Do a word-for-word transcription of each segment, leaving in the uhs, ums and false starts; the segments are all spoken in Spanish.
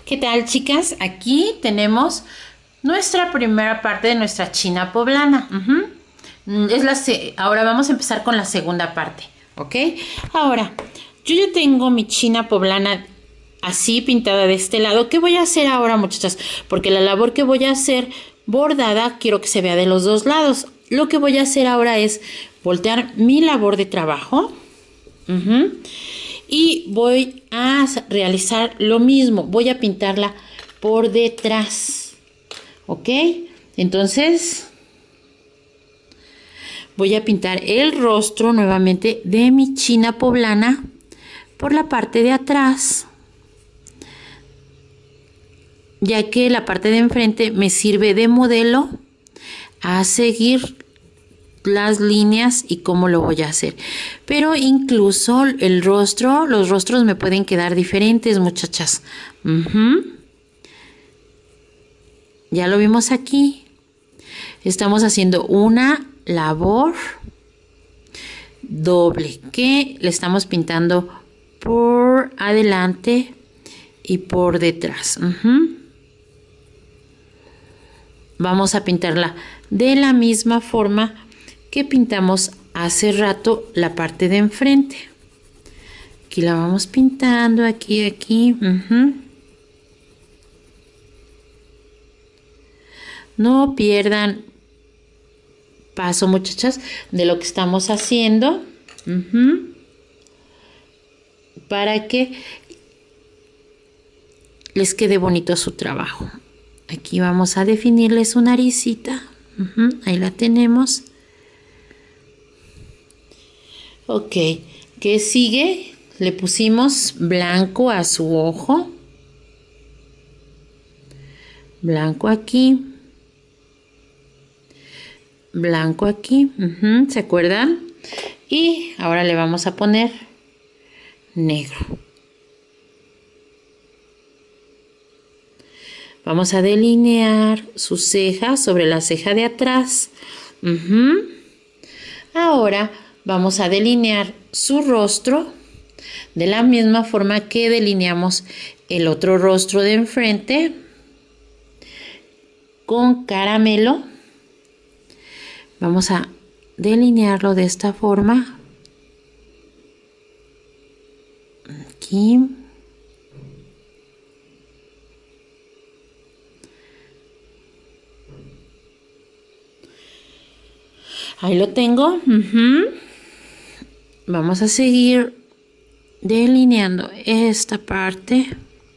¿Qué tal, chicas? Aquí tenemos nuestra primera parte de nuestra china poblana. Uh-huh. Es la se- Ahora vamos a empezar con la segunda parte, ¿ok? Ahora, yo ya tengo mi china poblana así pintada de este lado. ¿Qué voy a hacer ahora, muchachas? Porque la labor que voy a hacer bordada quiero que se vea de los dos lados. Lo que voy a hacer ahora es voltear mi labor de trabajo. Uh-huh. Y voy a realizar lo mismo. Voy a pintarla por detrás. ¿Ok? Entonces, voy a pintar el rostro nuevamente de mi china poblana por la parte de atrás. Ya que la parte de enfrente me sirve de modelo a seguir las líneas y cómo lo voy a hacer. Pero incluso el rostro, los rostros me pueden quedar diferentes, muchachas. Uh-huh. Ya lo vimos aquí. Estamos haciendo una labor doble que le estamos pintando por adelante y por detrás. Uh-huh. Vamos a pintarla de la misma forma que pintamos hace rato la parte de enfrente. Aquí la vamos pintando, aquí, aquí. Uh-huh. No pierdan paso, muchachas, de lo que estamos haciendo. Uh-huh. Para que les quede bonito su trabajo. Aquí vamos a definirle su naricita. Uh-huh. Ahí la tenemos. Ok, ¿qué sigue? Le pusimos blanco a su ojo. Blanco aquí. Blanco aquí. Uh-huh, ¿se acuerdan? Y ahora le vamos a poner negro. Vamos a delinear su ceja sobre la ceja de atrás. Uh-huh. Ahora vamos a delinear su rostro de la misma forma que delineamos el otro rostro de enfrente con caramelo. Vamos a delinearlo de esta forma. Aquí. Ahí lo tengo. Uh-huh. Vamos a seguir delineando esta parte.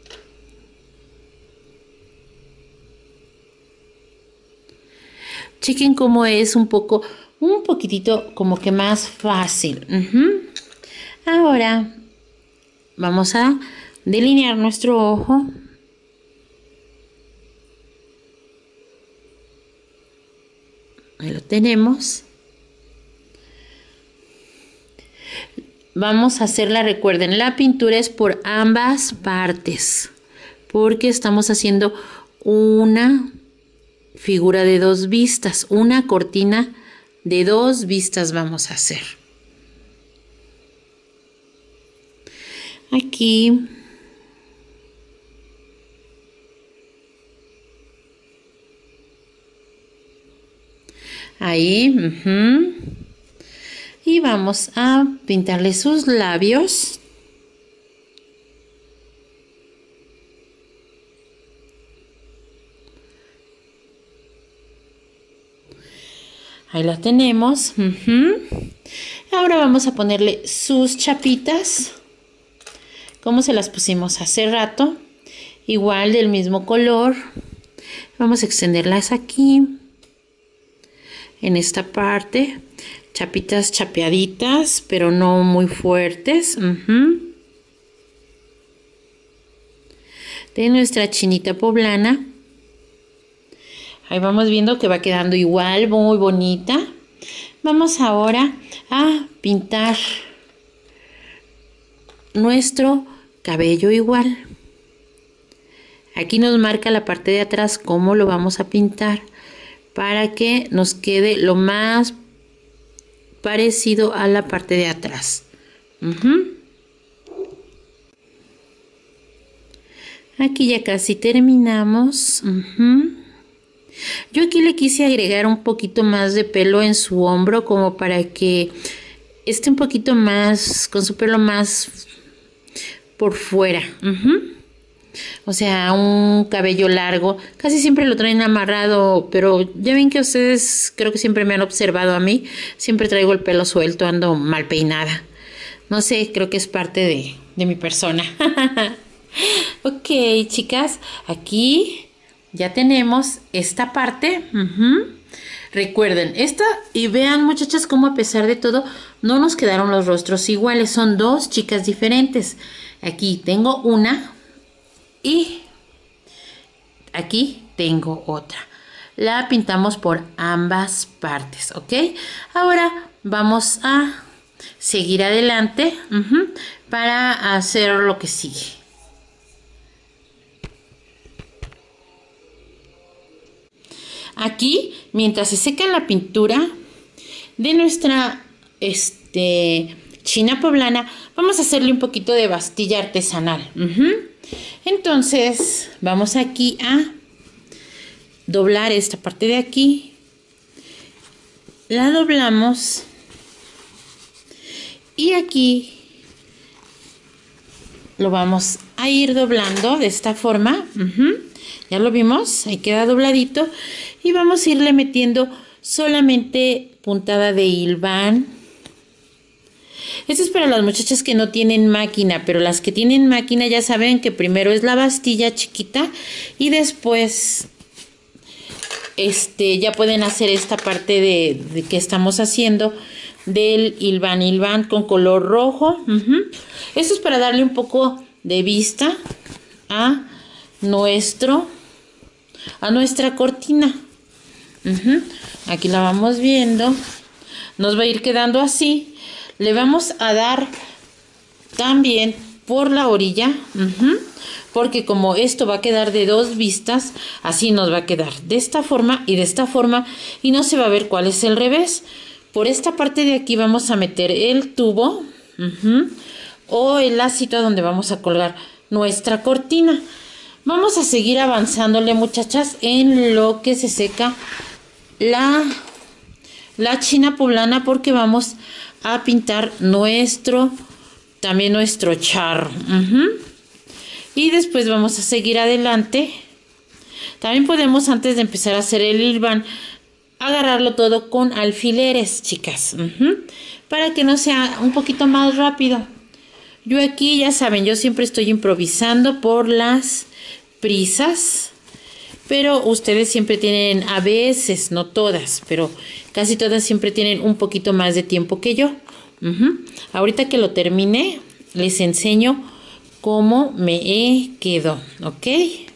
Chequen cómo es un poco, un poquitito como que más fácil. Uh-huh. Ahora vamos a delinear nuestro ojo. Ahí lo tenemos. Vamos a hacerla, recuerden, la pintura es por ambas partes, porque estamos haciendo una figura de dos vistas, una cortina de dos vistas vamos a hacer. Aquí. Ahí. Uh-huh. Y vamos a pintarle sus labios. Ahí la tenemos. Uh-huh. Ahora vamos a ponerle sus chapitas. Como se las pusimos hace rato. Igual del mismo color. Vamos a extenderlas aquí. En esta parte. Chapitas chapeaditas, pero no muy fuertes. Uh-huh. De nuestra chinita poblana. Ahí vamos viendo que va quedando igual, muy bonita. Vamos ahora a pintar nuestro cabello igual. Aquí nos marca la parte de atrás cómo lo vamos a pintar para que nos quede lo más parecido a la parte de atrás. Uh-huh. Aquí ya casi terminamos. Uh-huh. Yo aquí le quise agregar un poquito más de pelo en su hombro como para que esté un poquito más, con su pelo más por fuera. Uh-huh. O sea, un cabello largo. Casi siempre lo traen amarrado, pero ya ven que ustedes creo que siempre me han observado a mí. Siempre traigo el pelo suelto, ando mal peinada. No sé, creo que es parte de, de mi persona. Ok, chicas, aquí ya tenemos esta parte. Uh-huh. Recuerden, esta y vean, muchachas, cómo a pesar de todo no nos quedaron los rostros iguales. Son dos chicas diferentes. Aquí tengo una y aquí tengo otra. La pintamos por ambas partes, ¿ok? Ahora vamos a seguir adelante uh-huh, para hacer lo que sigue. Aquí, mientras se seca la pintura de nuestra este, china poblana, vamos a hacerle un poquito de bastilla artesanal. Uh-huh. Entonces, vamos aquí a doblar esta parte de aquí. La doblamos. Y aquí lo vamos a ir doblando de esta forma. Uh-huh. Ya lo vimos, ahí queda dobladito. Y vamos a irle metiendo solamente puntada de hilván. Esto es para las muchachas que no tienen máquina, pero las que tienen máquina ya saben que primero es la bastilla chiquita y después este, ya pueden hacer esta parte de, de que estamos haciendo del hilván, hilván con color rojo. Uh-huh. Esto es para darle un poco de vista a nuestro a nuestra cortina. Uh-huh. Aquí la vamos viendo, nos va a ir quedando así. Le vamos a dar también por la orilla, uh-huh, porque como esto va a quedar de dos vistas, así nos va a quedar de esta forma y de esta forma y no se va a ver cuál es el revés. Por esta parte de aquí vamos a meter el tubo uh-huh, o el lacito donde vamos a colgar nuestra cortina. Vamos a seguir avanzándole, muchachas, en lo que se seca la, la china poblana, porque vamos a pintar nuestro, también nuestro charro. Uh-huh. Y después vamos a seguir adelante. También podemos, antes de empezar a hacer el hilván, agarrarlo todo con alfileres, chicas, uh-huh, para que no sea un poquito más rápido. Yo aquí, ya saben, yo siempre estoy improvisando por las prisas, pero ustedes siempre tienen, a veces, no todas, pero casi todas siempre tienen un poquito más de tiempo que yo. Uh-huh. Ahorita que lo termine, les enseño cómo me quedó, ¿ok?